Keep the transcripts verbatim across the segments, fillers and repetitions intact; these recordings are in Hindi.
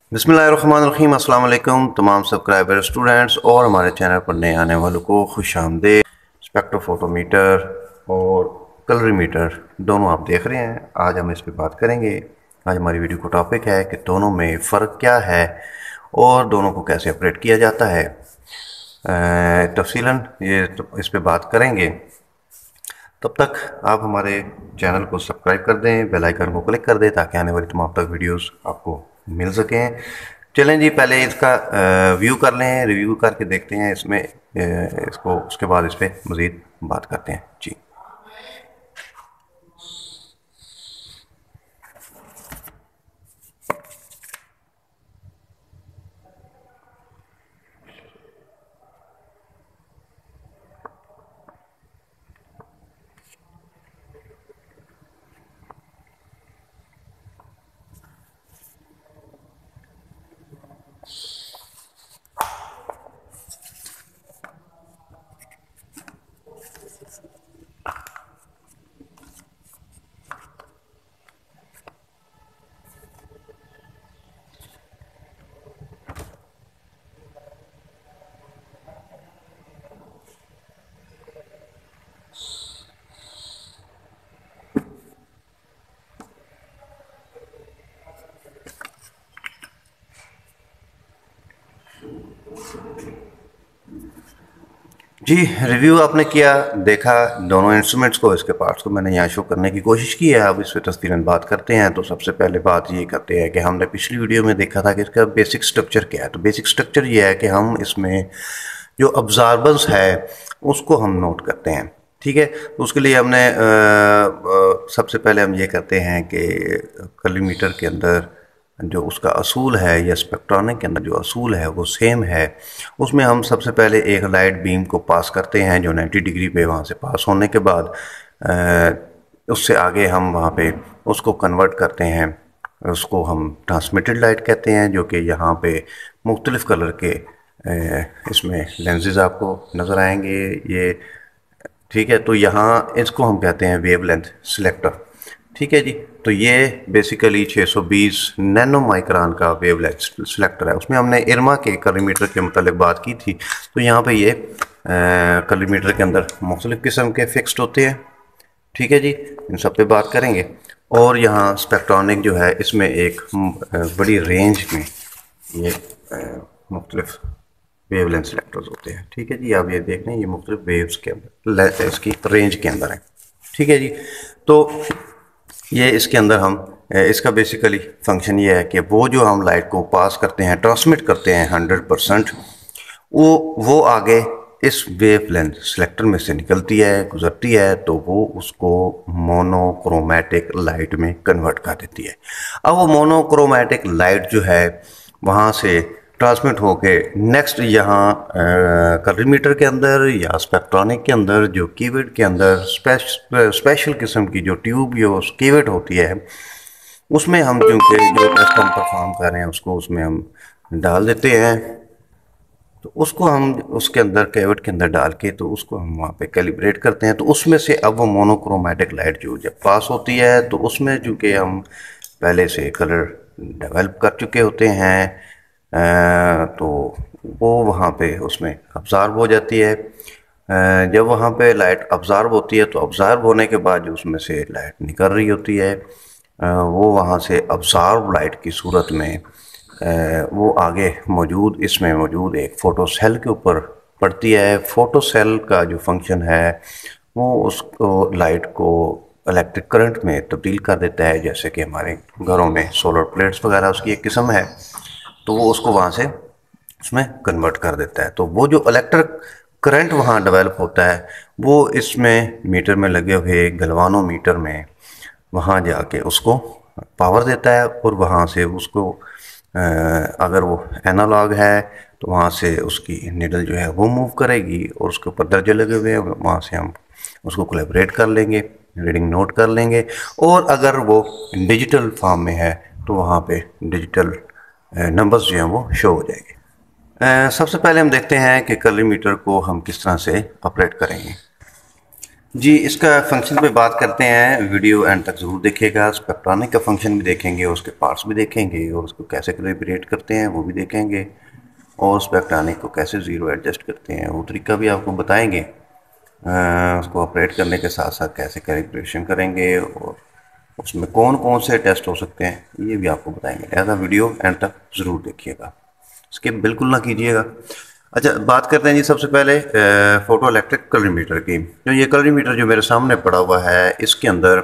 बिस्मिल्लाहिर्रहमानिर्रहीम। अस्सलाम वालेकुम तमाम सब्सक्राइबर, स्टूडेंट्स और हमारे चैनल पर नए आने वालों को खुश आमदीद। स्पेक्ट्रोफोटोमीटर और कलरीमीटर दोनों आप देख रहे हैं। आज हम इस पर बात करेंगे। आज हमारी वीडियो का टॉपिक है कि दोनों में फ़र्क क्या है और दोनों को कैसे ऑपरेट किया जाता है। तफसीलन ये तो इस पर बात करेंगे। तब तक आप हमारे चैनल को सब्सक्राइब कर दें, बेल आइकन को क्लिक कर दें ताकि आने वाली तमाम तक वीडियोस आपको मिल सकें। चलें जी, पहले इसका व्यू कर लें, रिव्यू करके देखते हैं इसमें इसको, उसके बाद इस पर मज़ीद बात करते हैं जी। जी, रिव्यू आपने किया, देखा दोनों इंस्ट्रूमेंट्स को, इसके पार्ट्स को मैंने यहाँ शो करने की कोशिश की है। अब इस पर तफसीलन बात करते हैं। तो सबसे पहले बात ये करते हैं कि हमने पिछली वीडियो में देखा था कि इसका बेसिक स्ट्रक्चर क्या है। तो बेसिक स्ट्रक्चर ये है कि हम इसमें जो ऑब्जर्वर्स है उसको हम नोट करते हैं, ठीक है। तो उसके लिए हमने आ, आ, सबसे पहले हम ये करते हैं कि कलरीमीटर के अंदर जो उसका असूल है या स्पेक्ट्रॉनिक के अंदर जो असूल है वो सेम है। उसमें हम सबसे पहले एक लाइट बीम को पास करते हैं जो नब्बे डिग्री पे, वहाँ से पास होने के बाद उससे आगे हम वहाँ पे उसको कन्वर्ट करते हैं। उसको हम ट्रांसमिटेड लाइट कहते हैं, जो कि यहाँ पे मुख्तलिफ़ कलर के इसमें लेंसेज आपको नज़र आएंगे ये, ठीक है। तो यहाँ इसको हम कहते हैं वेवलेंथ सिलेक्टर, ठीक है जी। तो ये बेसिकली छह सौ बीस नैनो माइक्रोन का वेवलेंथ सिलेक्टर है। उसमें हमने इरमा के कलरीमीटर के मतलब बात की थी। तो यहाँ पे ये कलरीमीटर के अंदर मुख्तलिफ़ किस्म के फिक्स्ड होते हैं, ठीक है जी। इन सब पे बात करेंगे। और यहाँ स्पेक्ट्रॉनिक जो है इसमें एक बड़ी रेंज में ये मुख्तलिफ़ वेवलेंथ सिलेक्टर्स होते हैं, ठीक है जी। आप ये देख लें, ये मुख्तलिफ़ वेव्स के अंदर इसकी रेंज के अंदर है, ठीक है जी। तो ये इसके अंदर हम इसका बेसिकली फंक्शन ये है कि वो जो हम लाइट को पास करते हैं, ट्रांसमिट करते हैं हंड्रेड परसेंट, वो वो आगे इस वेवलेंथ सिलेक्टर में से निकलती है, गुजरती है, तो वो उसको मोनोक्रोमैटिक लाइट में कन्वर्ट कर देती है। अब वो मोनोक्रोमैटिक लाइट जो है वहाँ से ट्रांसमिट होके नेक्स्ट यहाँ कलरीमीटर के अंदर या स्पेक्ट्रॉनिक के अंदर जो कीवेट के अंदर स्पेश, स्पेशल किस्म की जो ट्यूब या कीवेट होती है उसमें हम चूँकि जो टेस्ट हम परफॉर्म कर रहे हैं उसको उसमें हम डाल देते हैं। तो उसको हम उसके अंदर कैविट के अंदर डाल के तो उसको हम वहाँ पे कैलिब्रेट करते हैं। तो उसमें से अब वो मोनोक्रोमैटिक लाइट जो जब पास होती है तो उसमें चूँकि हम पहले से कलर डेवलप कर चुके होते हैं तो वो वहाँ पे उसमें अब्ज़ॉर्ब हो जाती है। जब वहाँ पे लाइट अब्ज़ॉर्ब होती है तो अब्ज़ॉर्ब होने के बाद जो उसमें से लाइट निकल रही होती है वो वहाँ से अब्ज़ॉर्ब लाइट की सूरत में वो आगे मौजूद इसमें मौजूद एक फ़ोटो सेल के ऊपर पड़ती है। फ़ोटो सेल का जो फंक्शन है वो उसको लाइट को इलेक्ट्रिक करंट में तब्दील कर देता है। जैसे कि हमारे घरों में सोलर प्लेट्स वगैरह उसकी एक किस्म है, तो वो उसको वहाँ से उसमें कन्वर्ट कर देता है। तो वो जो इलेक्ट्रिक करंट वहाँ डेवलप होता है वो इसमें मीटर में लगे हुए गलवानोमीटर में वहाँ जाके उसको पावर देता है। और वहाँ से उसको अगर वो एनालॉग है तो वहाँ से उसकी निडल जो है वो मूव करेगी और उसके ऊपर दर्जे लगे हुए हैं, वहाँ से हम उसको कोलैबोरेट कर लेंगे, रीडिंग नोट कर लेंगे। और अगर वो डिजिटल फॉर्म में है तो वहाँ पे डिजिटल नंबर्स जो हैं वो शो हो जाएंगे। सबसे पहले हम देखते हैं कि कलरीमीटर को हम किस तरह से ऑपरेट करेंगे। जी, इसका फंक्शन पे बात करते हैं। वीडियो एंड तक ज़रूर देखिएगा। स्पेक्ट्रॉनिक का फंक्शन भी देखेंगे, उसके पार्ट्स भी देखेंगे और उसको कैसे कैलिब्रेट करते हैं वो भी देखेंगे, और स्पेक्ट्रॉनिक को कैसे ज़ीरो एडजस्ट करते हैं वो तरीका भी आपको बताएंगे। अ, उसको ऑपरेट करने के साथ साथ कैसे कैलिब्रेशन करेंगे और उसमें कौन कौन से टेस्ट हो सकते हैं ये भी आपको बताएंगे। लिहाजा वीडियो एंड तक ज़रूर देखिएगा, स्किप बिल्कुल ना कीजिएगा। अच्छा, बात करते हैं जी सबसे पहले फोटो इलेक्ट्रिक कलरीमीटर की। तो ये कलरीमीटर जो मेरे सामने पड़ा हुआ है, इसके अंदर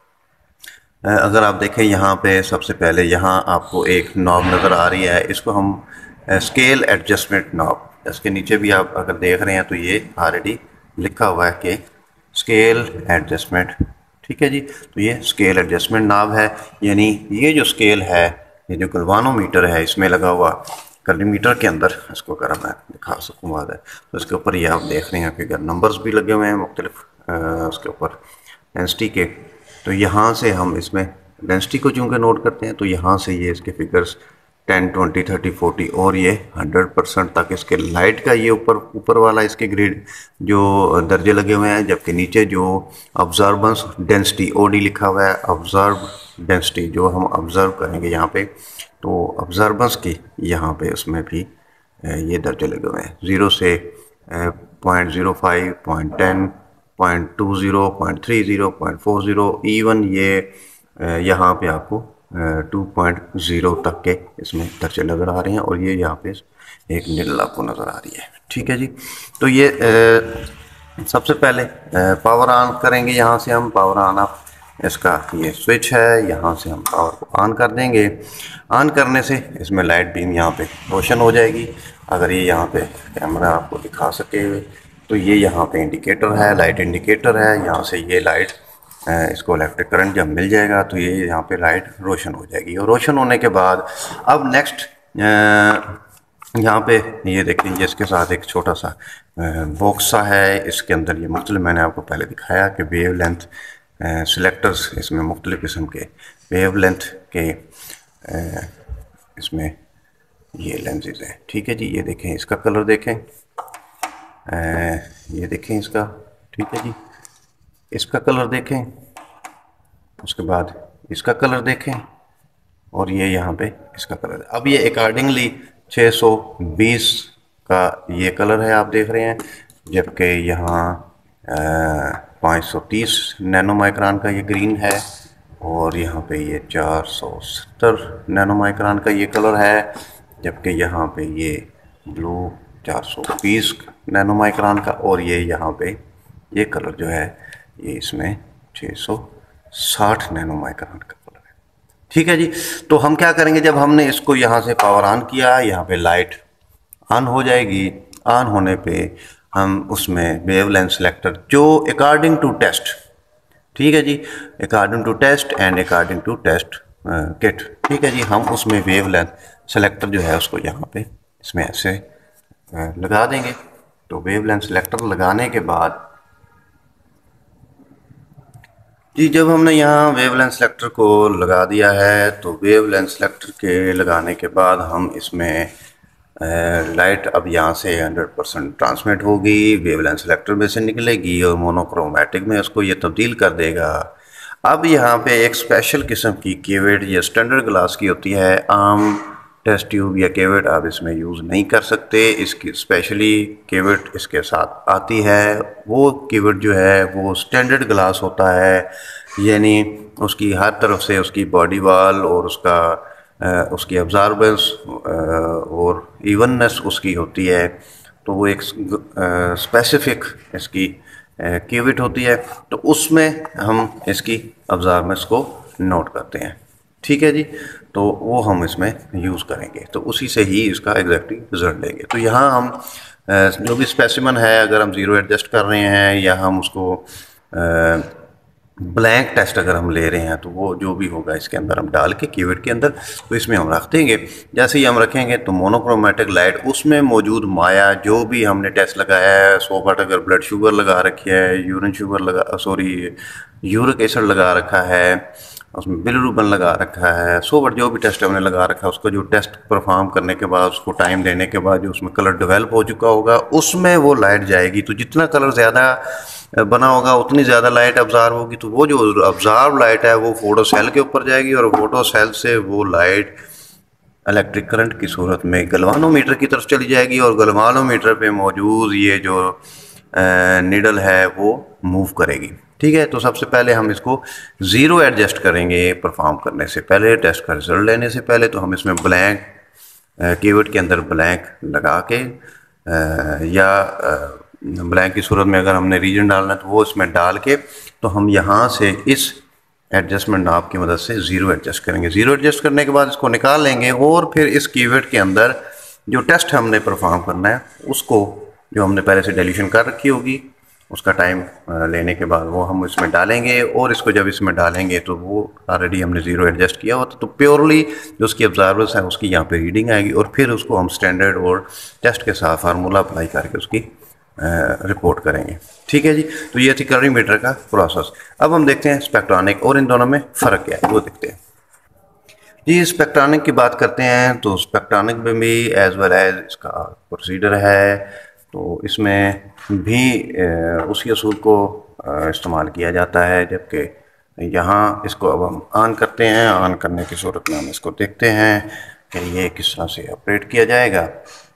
अ, अगर आप देखें यहाँ पे सबसे पहले यहाँ आपको एक नॉब नज़र आ रही है। इसको हम स्केल एडजस्टमेंट नॉब, इसके नीचे भी आप अगर देख रहे हैं तो ये ऑलरेडी लिखा हुआ है कि स्केल एडजस्टमेंट। ठीक है जी, तो ये स्केल एडजस्टमेंट नॉब है, यानी ये जो स्केल है, ये जो गलवानोमीटर है इसमें लगा हुआ कलरीमीटर के अंदर, इसको अगर मैं दिखा सकूँ बात है तो इसके ऊपर ये आप देख रहे हैं कि अगर नंबर्स भी लगे हुए हैं मुख्तलिफ उसके ऊपर डेंसिटी के। तो यहाँ से हम इसमें डेंसिटी को चूँकि नोट करते हैं तो यहाँ से ये इसके figures ten, twenty, thirty, forty और ये हंड्रेड परसेंट तक इसके लाइट का ये ऊपर ऊपर वाला इसके ग्रेड जो दर्जे लगे हुए हैं, जबकि नीचे जो ऑब्जर्वेंस डेंसिटी ओ डी लिखा हुआ है, ऑब्जर्व डेंसिटी जो हम ऑब्जर्व करेंगे यहाँ पे, तो ऑब्जर्वेंस की यहाँ पे उसमें भी ये दर्जे लगे हुए हैं, ज़ीरो से point zero five, point ten, point two zero, point three zero, point four zero, even ये यहाँ पे आपको टू पॉइंट ज़ीरो तक के इसमें दर्जे नज़र आ रहे हैं, और ये यहाँ पे एक नीडल आपको नज़र आ रही है। ठीक है जी, तो ये आ, सबसे पहले पावर ऑन करेंगे। यहाँ से हम पावर ऑन अप, इसका ये स्विच है, यहाँ से हम पावर को ऑन कर देंगे। ऑन करने से इसमें लाइट बीम यहाँ पे रोशन हो जाएगी। अगर ये यहाँ पे कैमरा आपको दिखा सके तो ये यहाँ पे इंडिकेटर है, लाइट इंडिकेटर है। यहाँ से ये लाइट, इसको इलेक्ट्रिक करंट जब मिल जाएगा तो ये यहाँ पे लाइट रोशन हो जाएगी, और रोशन होने के बाद अब नेक्स्ट यहाँ पे ये देखें, इसके साथ एक छोटा सा बॉक्स सा है। इसके अंदर ये मुख्तलिफ, मैंने आपको पहले दिखाया कि वेव लेंथ सिलेक्टर्स, इसमें मुख्तलिफ किस्म के वेव लेंथ के आ, इसमें ये लेंसेज हैं। ठीक है जी, ये देखें, इसका कलर देखें, आ, ये देखें इसका, ठीक है जी, इसका कलर देखें, उसके बाद इसका कलर देखें, और ये यहाँ पे इसका कलर। अब ये अकॉर्डिंगली छः सौ बीस का ये कलर है आप देख रहे हैं, जबकि यहाँ पाँच सौ तीस नैनो माइक्रोन का ये ग्रीन है, और यहाँ पे ये चार सौ सत्तर नैनो माइक्रोन का ये कलर है, जबकि यहाँ पे ये ब्लू चार सौ बीस नैनो माइक्रोन का, और ये यहाँ पे ये कलर जो है ये इसमें छः सौ साठ नैनो माइक्रोन का कलर है। ठीक है जी, तो हम क्या करेंगे, जब हमने इसको यहाँ से पावर ऑन किया, यहाँ पे लाइट ऑन हो जाएगी। ऑन होने पे हम उसमें वेवलेंथ सेलेक्टर जो अकॉर्डिंग टू टेस्ट, ठीक है जी, according to test and according to test kit, ठीक है जी, हम उसमें वेवलेंथ सेलेक्टर जो है उसको यहाँ पे इसमें ऐसे लगा देंगे। तो वेवलेंथ सेलेक्टर लगाने के बाद जी, जब हमने यहाँ वेवलेंथ सेलेक्टर को लगा दिया है, तो वेवलेंथ सेलेक्टर के लगाने के बाद हम इसमें लाइट अब यहाँ से हंड्रेड परसेंट ट्रांसमिट होगी, वेवलेंथ सेलेक्टर में से निकलेगी और मोनोक्रोमैटिक में उसको ये तब्दील कर देगा। अब यहाँ पे एक स्पेशल किस्म की केवेट या स्टैंडर्ड ग्लास की होती है, आम टेस्ट ट्यूब या केवेट आप इसमें यूज़ नहीं कर सकते। इसकी स्पेशली केवेट इसके साथ आती है। वो केवेट जो है वो स्टैंडर्ड ग्लास होता है, यानी उसकी हर तरफ से उसकी बॉडी वाल और उसका आ, उसकी अब्जॉर्बेंस और इवननेस उसकी होती है। तो वो एक स्पेसिफिक इसकी केवेट होती है, तो उसमें हम इसकी अब्जॉर्बेंस को नोट करते हैं। ठीक है जी, तो वो हम इसमें यूज़ करेंगे, तो उसी से ही इसका एग्जैक्टली रिजल्ट लेंगे। तो यहाँ हम जो भी स्पेसिमन है, अगर हम ज़ीरो एडजस्ट कर रहे हैं या हम उसको ब्लैंक टेस्ट अगर हम ले रहे हैं, तो वो जो भी होगा इसके अंदर हम डाल के कीवर्ड के अंदर, तो इसमें हम रख देंगे। जैसे ही हम रखेंगे तो मोनोक्रोमेटिक लाइट उसमें मौजूद माया जो भी हमने टेस्ट लगाया है, सौ वाट अगर ब्लड शुगर लगा रखी है, यूरिन शुगर लगा, सॉरी यूरिक एसिड लगा रखा है, उसमें बिलिरुबिन लगा रखा है, सोवर जो भी टेस्ट हमने लगा रखा है उसका जो टेस्ट परफॉर्म करने के बाद उसको टाइम देने के बाद जो उसमें कलर डेवलप हो चुका होगा उसमें वो लाइट जाएगी। तो जितना कलर ज़्यादा बना होगा उतनी ज़्यादा लाइट ऑब्ज़ार्व होगी। तो वो जो ऑब्ज़ार्व लाइट है वो फोटो सेल के ऊपर जाएगी और फोटो सेल से वो लाइट इलेक्ट्रिक करंट की सूरत में गलवानोमीटर की तरफ चली जाएगी और गलवानोमीटर पे मौजूद ये जो निडल है वो मूव करेगी। ठीक है, तो सबसे पहले हम इसको ज़ीरो एडजस्ट करेंगे परफॉर्म करने से पहले, टेस्ट का रिजल्ट लेने से पहले। तो हम इसमें ब्लैंक कीवर्ड के अंदर ब्लैंक लगा के आ, या ब्लैंक की सूरत में अगर हमने रीजन डालना है तो वो इसमें डाल के तो हम यहाँ से इस एडजस्टमेंट नाब की मदद से ज़ीरो एडजस्ट करेंगे। ज़ीरो एडजस्ट करने के बाद इसको निकाल लेंगे और फिर इस कीवर्ड के अंदर जो टेस्ट हमने परफॉर्म करना है उसको जो हमने पहले से डिलीशन कर रखी होगी उसका टाइम लेने के बाद वो हम इसमें डालेंगे और इसको जब इसमें डालेंगे तो वो ऑलरेडी हमने ज़ीरो एडजस्ट किया होता तो प्योरली जो उसकी ऑब्जर्वर्स है उसकी यहाँ पे रीडिंग आएगी और फिर उसको हम स्टैंडर्ड और टेस्ट के साथ फार्मूला अप्लाई करके उसकी रिपोर्ट करेंगे। ठीक है जी, तो ये थी कलरीमीटर का प्रोसेस। अब हम देखते हैं स्पेक्ट्रॉनिक और इन दोनों में फ़र्क क्या है वो देखते हैं जी। स्पेक्ट्रॉनिक की बात करते हैं तो स्पेक्ट्रॉनिक में भी एज वेल एज इसका प्रोसीजर है, तो इसमें भी उसी असूल को इस्तेमाल किया जाता है। जबकि यहाँ इसको अब हम ऑन करते हैं, ऑन करने की सूरत में हम इसको देखते हैं कि ये किस तरह से ऑपरेट किया जाएगा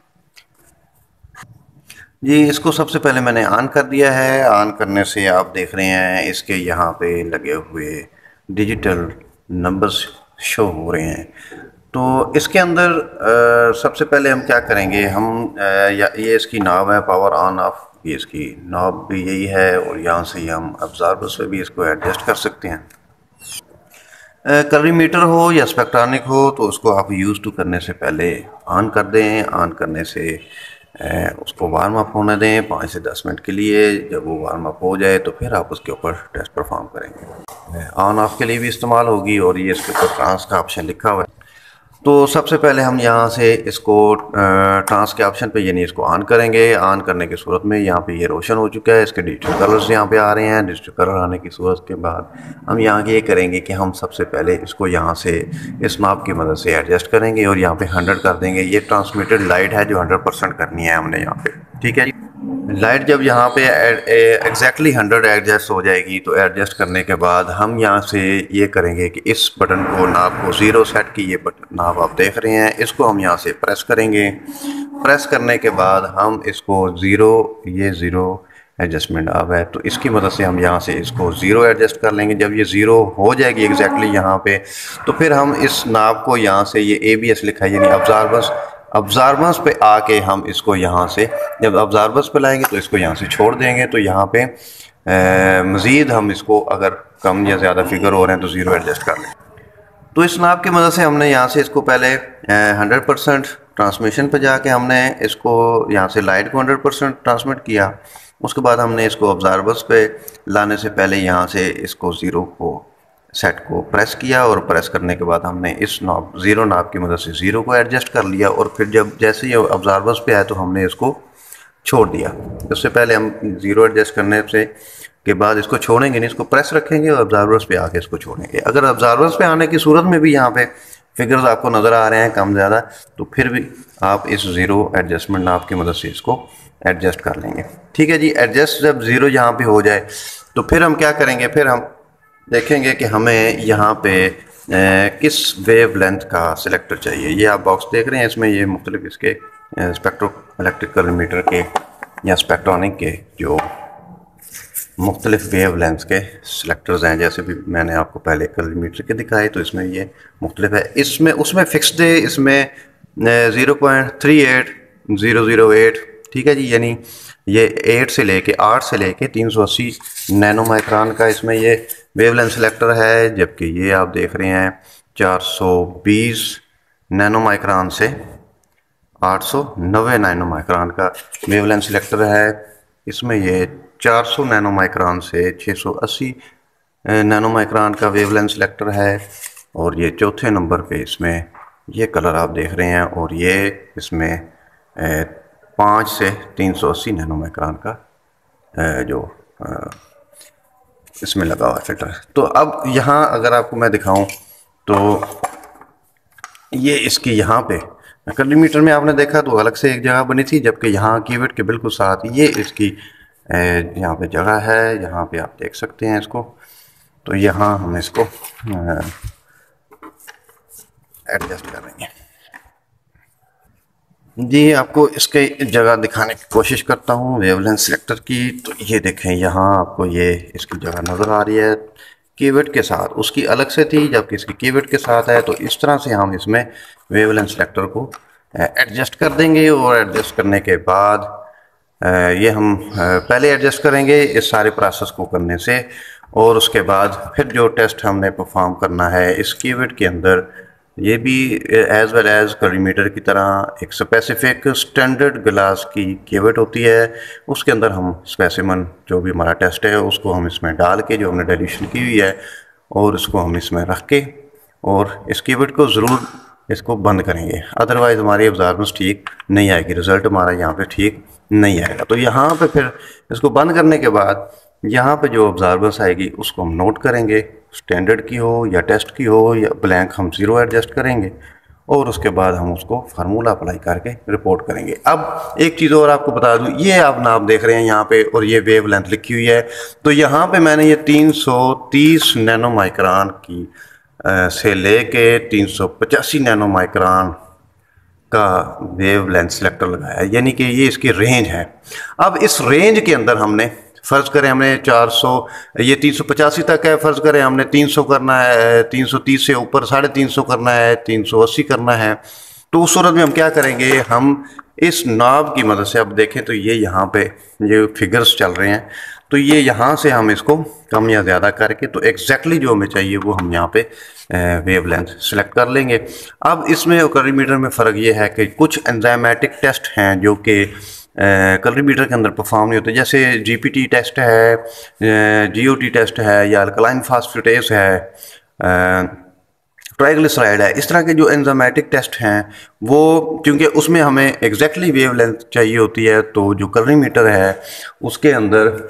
जी। इसको सबसे पहले मैंने ऑन कर दिया है। ऑन करने से आप देख रहे हैं इसके यहाँ पे लगे हुए डिजिटल नंबर्स शो हो रहे हैं। तो इसके अंदर आ, सबसे पहले हम क्या करेंगे, हम आ, या ये इसकी नॉब है पावर ऑन ऑफ, ये इसकी नॉब भी यही है और यहाँ से हम ऑब्जर्वर्स पे भी इसको एडजस्ट कर सकते हैं। कलरीमीटर हो या स्पेक्ट्रॉनिक हो तो उसको आप यूज़ टू करने से पहले ऑन कर दें। ऑन करने से उसको वार्म अप होने दें पाँच से दस मिनट के लिए। जब वो वार्म अप हो जाए तो फिर आप उसके ऊपर टेस्ट परफॉर्म करेंगे। ऑन ऑफ के लिए भी इस्तेमाल होगी और ये इसके ऊपर ट्रांस का ऑप्शन लिखा हुआ है। तो सबसे पहले हम यहाँ से इसको ट्रांस के ऑप्शन पे यानी इसको ऑन करेंगे। ऑन करने की सूरत में यहाँ पे ये रोशन हो चुका है, इसके डिजिटल कलर्स यहाँ पे आ रहे हैं। डिजिटल कलर आने की सूरत के बाद हम यहाँ ये करेंगे कि हम सबसे पहले इसको यहाँ से इस नॉब की मदद से एडजस्ट करेंगे और यहाँ पे हंड्रेड कर देंगे। ये ट्रांसमिटेड लाइट है जो हंड्रेड परसेंट करनी है हमने यहाँ पे। ठीक है जी, लाइट जब यहाँ पे एग्जैक्टली हंड्रेड एडजस्ट हो जाएगी तो एडजस्ट करने के बाद हम यहाँ से ये करेंगे कि इस बटन को नाब को ज़ीरो सेट की, ये बटन नाब आप देख रहे हैं, इसको हम यहाँ से प्रेस करेंगे। प्रेस करने के बाद हम इसको ज़ीरो, ये ज़ीरो एडजस्टमेंट नाब है तो इसकी मदद से हम यहाँ से इसको ज़ीरो एडजस्ट कर लेंगे। जब ये ज़ीरो हो जाएगी एग्जैक्टली यहाँ पे तो फिर हम इस नाब को यहाँ से, ये ए बी एस लिखा है यानी ऑब्जर्वर्स, ऑब्जर्वर्स पे आके हम इसको यहाँ से जब ऑब्जर्वर्स पे लाएंगे तो इसको यहाँ से छोड़ देंगे। तो यहाँ पे मज़ीद हम इसको अगर कम या ज़्यादा फिगर हो रहे हैं तो ज़ीरो एडजस्ट कर लें। तो इस नाब की मदद से हमने यहाँ से इसको पहले हंड्रेड परसेंट ट्रांसमिशन पे जाके हमने इसको यहाँ से लाइट को हंड्रेड परसेंट ट्रांसमिट किया। उसके बाद हमने इसको ऑब्जर्वर्स पे लाने से पहले यहाँ से इसको ज़ीरो को सेट को प्रेस किया और प्रेस करने के बाद हमने इस नॉब ज़ीरो नाब की मदद से ज़ीरो को एडजस्ट कर लिया और फिर जब जैसे ही ऑब्जर्वर्स पे आए तो हमने इसको छोड़ दिया। उससे पहले हम ज़ीरो एडजस्ट करने से के बाद इसको छोड़ेंगे नहीं, इसको प्रेस रखेंगे और ऑब्जर्वर्स पे आके इसको छोड़ेंगे। अगर ऑब्जर्वर्स पे आने की सूरत में भी यहाँ पे फिगर्स आपको नज़र आ रहे हैं कम ज़्यादा तो फिर भी आप इस ज़ीरो एडजस्टमेंट नाब की मदद से इसको एडजस्ट कर लेंगे। ठीक है जी, एडजस्ट जब ज़ीरो यहाँ पे हो जाए तो फिर हम क्या करेंगे, फिर हम देखेंगे कि हमें यहाँ पे ए, किस वेव लेंथ का सिलेक्टर चाहिए। ये आप बॉक्स देख रहे हैं, इसमें ये मुख्तलिफ इसके स्पेक्ट्रो इलेक्ट्रिक कलरीमीटर के या स्पेक्ट्रॉनिक के जो मुख्तलिफ वेव लेंथ के सिलेक्टर्स हैं। जैसे भी मैंने आपको पहले कलरीमीटर के दिखाए तो इसमें ये मुख्तलिफ है। इसमें उसमें फिक्स्ड है, इसमें zero point three eight zero zero eight ठीक है जी, यानी ये एट से लेके आठ से लेके तीन सौ अस्सी नैनो माइक्रोन का इसमें ये वेवलेंथ सिलेक्टर है। जबकि ये आप देख रहे हैं चार सौ बीस नैनो माइक्रोन से आठ सौ नब्बे नैनो माइक्रोन का वेवलेंथ सिलेक्टर है। इसमें ये चार सौ नैनो माइक्रोन से छः सौ अस्सी नैनो माइक्रोन का वेवलेंथ सिलेक्टर है। और ये चौथे नंबर पे इसमें ये कलर आप देख रहे हैं और ये इसमें पाँच से तीन सौ अस्सी नैनो माइक्रोन का जो इसमें लगा हुआ फिल्टर। तो अब यहाँ अगर आपको मैं दिखाऊं तो ये इसकी यहाँ पे कर्ली मीटर में आपने देखा तो अलग से एक जगह बनी थी, जबकि यहाँ कीवर्ड के बिल्कुल साथ ये इसकी यहाँ पे जगह है। यहाँ पे आप देख सकते हैं इसको। तो यहाँ हम इसको एडजस्ट करेंगे। जी, आपको इसके जगह दिखाने की कोशिश करता हूँ वेवलेंथ सिलेक्टर की। तो ये देखें, यहाँ आपको ये इसकी जगह नज़र आ रही है कीवर्ड के साथ। उसकी अलग से थी, जबकि इसकी कीवर्ड के साथ है। तो इस तरह से हम इसमें वेवलेंथ सिलेक्टर को एडजस्ट कर देंगे। और एडजस्ट करने के बाद ये हम पहले एडजस्ट करेंगे इस सारे प्रोसेस को करने से, और उसके बाद फिर जो टेस्ट हमने परफॉर्म करना है इस कीवर्ड के अंदर, ये भी as well as colorimeter की तरह एक स्पेसिफिक स्टैंडर्ड ग्लास की कीवर्ड होती है। उसके अंदर हम स्पेसिमन जो भी हमारा टेस्ट है उसको हम इसमें डाल के, जो हमने डिलीशन की हुई है, और उसको हम इसमें रख के और इस कीवर्ड को ज़रूर इसको बंद करेंगे, अदरवाइज़ हमारी ऑब्जर्वेंस ठीक नहीं आएगी, रिज़ल्ट हमारा यहाँ पे ठीक नहीं आएगा। तो यहाँ पे फिर इसको बंद करने के बाद यहाँ पे जो ऑब्जर्वेंस आएगी उसको हम नोट करेंगे, स्टैंडर्ड की हो या टेस्ट की हो या ब्लैंक, हम ज़ीरो एडजस्ट करेंगे और उसके बाद हम उसको फार्मूला अप्लाई करके रिपोर्ट करेंगे। अब एक चीज़ और आपको बता दूं, ये आप नाप देख रहे हैं यहाँ पे और ये वेव लेंथ लिखी हुई है। तो यहाँ पे मैंने ये तीन सौ तीस नैनो माइक्रोन की आ, से लेके तीन सौ पचासी नैनो माइक्रोन का वेव लेंथ सिलेक्टर लगाया है, यानी कि ये इसकी रेंज है। अब इस रेंज के अंदर हमने फ़र्ज़ करें हमने चार सौ, ये तीन सौ पचासी तक है, फ़र्ज़ करें हमने तीन सौ करना है, तीन सौ तीस से ऊपर साढ़े तीन सौ करना है, तीन सौ अस्सी करना है। तो उस सूरत में हम क्या करेंगे, हम इस नॉब की मदद से, अब देखें तो ये यहाँ पे ये फिगर्स चल रहे हैं, तो ये यहाँ से हम इसको कम या ज़्यादा करके तो एग्जैक्टली जो हमें चाहिए वो हम यहाँ पे वेव लेंथ सेलेक्ट कर लेंगे। अब इसमें और कर्ली मीटर में फ़र्क ये है कि कुछ एंजाइमेटिक टेस्ट हैं जो कि कर्ली मीटर के अंदर परफॉर्म नहीं होते, जैसे जीपीटी टेस्ट है, जीओटी टेस्ट है, या अल्कलाइन फास्फेटेस है, ट्राइग्लिसराइड है। इस तरह के जो एंजाइमेटिक टेस्ट हैं वो, क्योंकि उसमें हमें एग्जैक्टली वेव लेंथ चाहिए होती है, तो जो कर्ली मीटर है उसके अंदर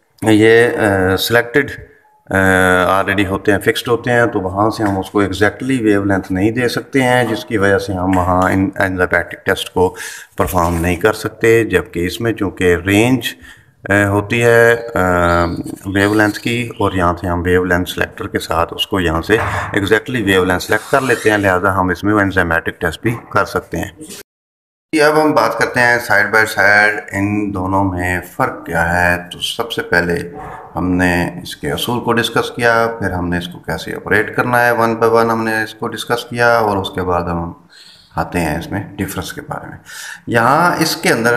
ये सिलेक्टेड ऑलरेडी होते हैं, फिक्स्ड होते हैं, तो वहाँ से हम उसको एग्जैक्टली वेव लेंथ नहीं दे सकते हैं, जिसकी वजह से हम वहाँ इन एंजाइमेटिक टेस्ट को परफॉर्म नहीं कर सकते। जबकि इसमें चूँकि रेंज होती है वेव लेंथ की, और यहाँ से हम वेव लेंथ सेलेक्टर के साथ उसको यहाँ से एग्जैक्टली वेव लेंथ सेलेक्ट कर लेते हैं, लिहाजा हम इसमें एंजाइमेटिक टेस्ट भी कर सकते हैं। अब हम बात करते हैं साइड बाय साइड इन दोनों में फ़र्क क्या है। तो सबसे पहले हमने इसके असूल को डिस्कस किया, फिर हमने इसको कैसे ऑपरेट करना है वन बाय वन हमने इसको डिस्कस किया, और उसके बाद हम आते हैं इसमें डिफरेंस के बारे में। यहाँ इसके अंदर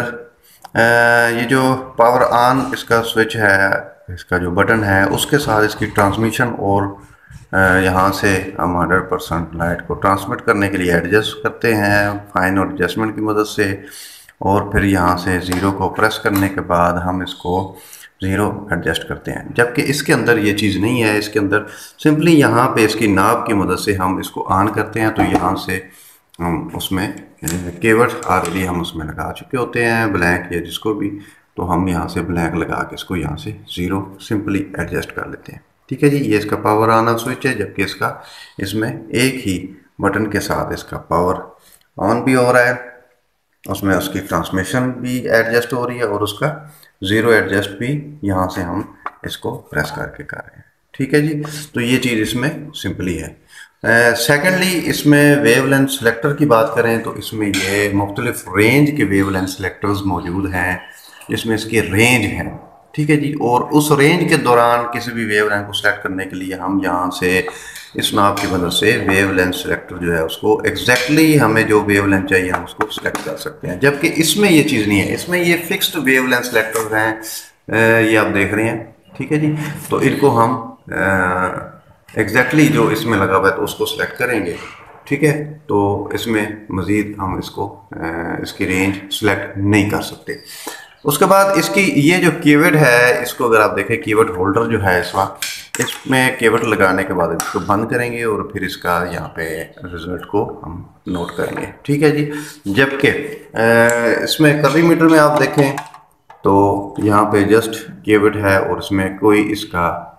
ये जो पावर ऑन इसका स्विच है, इसका जो बटन है, उसके साथ इसकी ट्रांसमिशन, और यहाँ से हम हंड्रेड परसेंट लाइट को ट्रांसमिट करने के लिए एडजस्ट करते हैं फाइन और एडजस्टमेंट की मदद से, और फिर यहाँ से ज़ीरो को प्रेस करने के बाद हम इसको ज़ीरो एडजस्ट करते हैं। जबकि इसके अंदर ये चीज़ नहीं है, इसके अंदर सिंपली यहाँ पे इसकी नाब की मदद से हम इसको ऑन करते हैं, तो यहाँ से हम उसमें कीवर्ड ऑलरेडी हम उसमें लगा चुके होते हैं, ब्लैंक या जिसको भी, तो हम यहाँ से ब्लैंक लगा के इसको यहाँ से ज़ीरो सिंपली एडजस्ट कर लेते हैं। ठीक है जी, ये इसका पावर ऑन ऑफ स्विच है, जबकि इसका इसमें एक ही बटन के साथ इसका पावर ऑन भी हो रहा है, उसमें उसकी ट्रांसमिशन भी एडजस्ट हो रही है, और उसका ज़ीरो एडजस्ट भी यहाँ से हम इसको प्रेस करके कर रहे हैं। ठीक है जी, तो ये चीज़ इसमें सिंपली है। सेकेंडली uh, इसमें वेव लेंथ सेलेक्टर की बात करें तो इसमें ये मुख्तलिफ रेंज के वेव लेंथ सेलेक्टर्स मौजूद हैं, जिसमें इसकी रेंज है। ठीक है जी, और उस रेंज के दौरान किसी भी वेव लेंथ को सेलेक्ट करने के लिए हम यहाँ से इस नाब की मदद से वेव लेंथ सेलेक्टर जो है उसको एग्जैक्टली हमें जो वेव लेंथ चाहिए हम उसको सेलेक्ट कर सकते हैं। जबकि इसमें ये चीज़ नहीं है, इसमें ये फिक्स्ड वेव लेंथ सेलेक्टर्स हैं, ये आप देख रहे हैं। ठीक है जी, तो इनको हम एग्जैक्टली exactly जो इसमें लगा हुआ है तो उसको सिलेक्ट करेंगे। ठीक है, तो इसमें मज़ीद हम इसको आ, इसकी रेंज सिलेक्ट नहीं कर सकते। उसके बाद इसकी ये जो कीवर्ड है, इसको अगर आप देखें कीवर्ड होल्डर जो है इस वक्त, इसमें कीवर्ड लगाने के बाद इसको बंद करेंगे और फिर इसका यहाँ पे रिज़ल्ट को हम नोट करेंगे। ठीक है जी, जबकि इसमें कर्ली मीटर में आप देखें तो यहाँ पे जस्ट कीवर्ड है और इसमें कोई इसका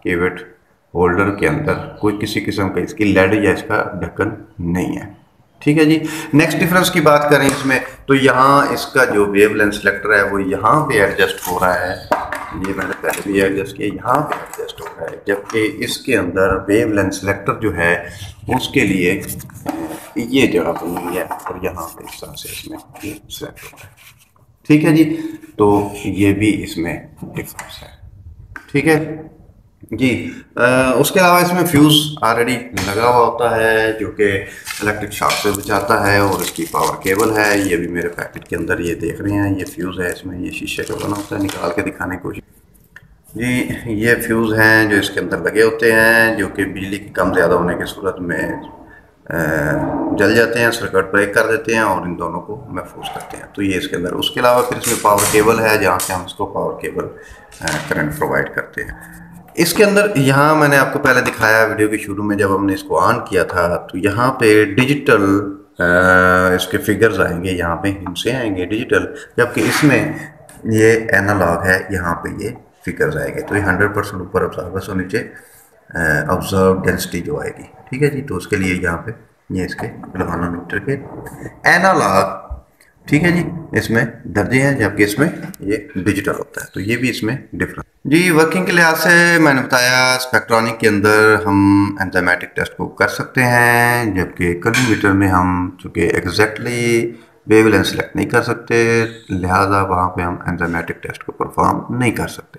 केवेट होल्डर के अंदर कोई किसी किस्म का इसकी लेड या इसका ढक्कन नहीं है। ठीक है जी। नेक्स्ट डिफरेंस की बात करें इसमें, तो यहाँ इसका जो वेव लेंथ सेलेक्टर है वो यहाँ पे एडजस्ट हो रहा है, ये मैंने पहले भी एडजस्ट किया, यहाँ पे एडजस्ट हो रहा है, जबकि इसके अंदर वेव लेंथ सेलेक्टर जो है उसके लिए ये जगह बनी हुई है और यहाँ पे इस तरह से इसमें सेलेक्ट हो रहा है। ठीक है जी, तो ये भी इसमें डिफरेंस है। ठीक है जी। आ, उसके अलावा इसमें फ्यूज़ ऑलरेडी लगा हुआ होता है जो कि इलेक्ट्रिक शॉक से बचाता है, और इसकी पावर केबल है, ये भी मेरे पैकेट के अंदर ये देख रहे हैं, ये फ्यूज़ है इसमें, ये शीशे का बना होता है, निकाल के दिखाने की कोशिश जी। ये फ्यूज़ हैं जो इसके अंदर लगे होते हैं, जो कि बिजली की कम ज़्यादा होने की सूरत में जल जाते हैं, सर्किट ब्रेक कर देते हैं और इन दोनों को महफूज करते हैं। तो ये इसके अंदर, उसके अलावा फिर इसमें पावर केबल है जहाँ से हम इसको पावर केबल करंट प्रोवाइड करते हैं। इसके अंदर यहाँ मैंने आपको पहले दिखाया वीडियो के शुरू में, जब हमने इसको ऑन किया था तो यहाँ पे डिजिटल इसके फिगर्स आएंगे, यहाँ पे हिंसे आएंगे डिजिटल, जबकि इसमें ये एनालॉग है, यहाँ पे ये फिगर्स आएंगे। तो ये हंड्रेड परसेंट ऊपर ऑब्जर्वर्स और नीचे ऑब्जर्व डेंसिटी जो आएगी। ठीक है जी, तो उसके लिए यहाँ पे ये इसके गैल्वेनोमीटर के एनालॉग, ठीक है जी, इसमें दर्जे हैं, जबकि इसमें ये डिजिटल होता है। तो ये भी इसमें डिफरेंस जी। वर्किंग के लिहाज से मैंने बताया स्पेक्ट्रॉनिक के अंदर हम एंजाइमेटिक टेस्ट को कर सकते हैं, जबकि कैलोरीमीटर में हम चूँकि एग्जैक्टली वेव लेंथ सेलेक्ट नहीं कर सकते, लिहाजा वहाँ पे हम एंजाइमेटिक टेस्ट को परफॉर्म नहीं कर सकते।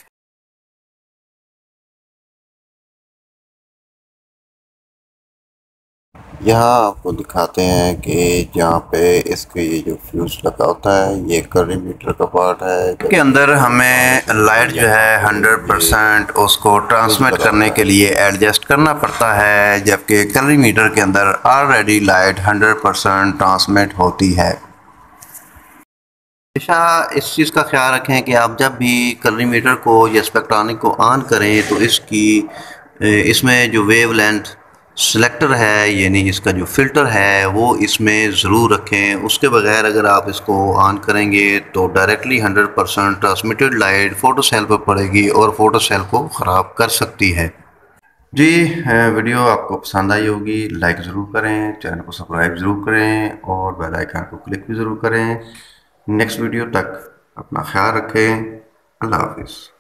यहाँ आपको दिखाते हैं कि जहाँ पे इसके ये जो फ्यूज लगा होता है, ये कैलोरीमीटर का पार्ट है, के अंदर हमें लाइट जो है हंड्रेड परसेंट उसको ट्रांसमिट करने के लिए एडजस्ट करना पड़ता है, जबकि कैलोरीमीटर के अंदर already light hundred percent transmit होती है। हमेशा इस चीज़ का ख्याल रखें कि आप जब भी कैलोरीमीटर को या स्पेक्ट्रॉनिक को ऑन करें तो इसकी इसमें जो वेव लेंथ सेलेक्टर है, यानी इसका जो फ़िल्टर है वो इसमें ज़रूर रखें। उसके बगैर अगर आप इसको ऑन करेंगे तो directly hundred percent transmitted light photo cell पर पड़ेगी और फ़ोटो सेल को ख़राब कर सकती है। जी, वीडियो आपको पसंद आई होगी, लाइक ज़रूर करें, चैनल को सब्सक्राइब ज़रूर करें और बेल आइकन को क्लिक भी ज़रूर करें। नेक्स्ट वीडियो तक अपना ख्याल रखें। अल्लाह हाफिज़।